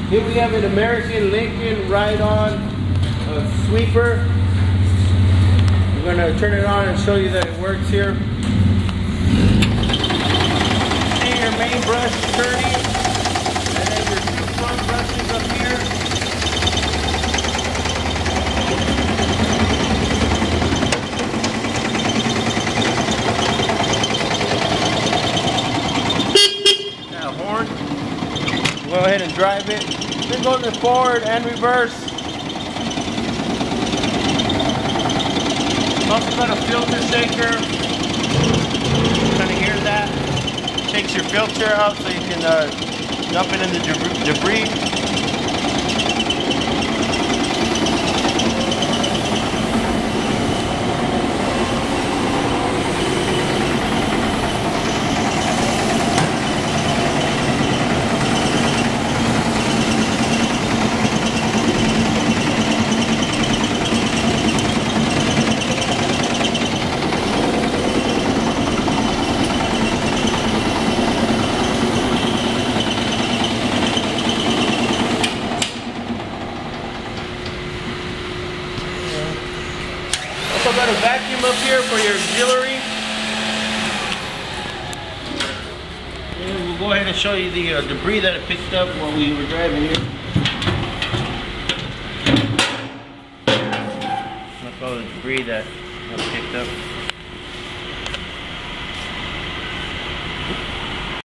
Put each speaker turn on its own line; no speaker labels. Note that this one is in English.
Here we have an American Lincoln ride-on sweeper. We're going to turn it on and show you that it works here. See your main brush turning, and then your two front brushes up here. Got a horn. Go ahead and drive it. Then go to forward and reverse. Also got a filter shaker. Kind of hear that? Takes your filter out so you can dump it in the debris. Also got a vacuum up here for your auxiliary. And we'll go ahead and show you the debris that it picked up while we were driving here. Look at all the debris that it picked up.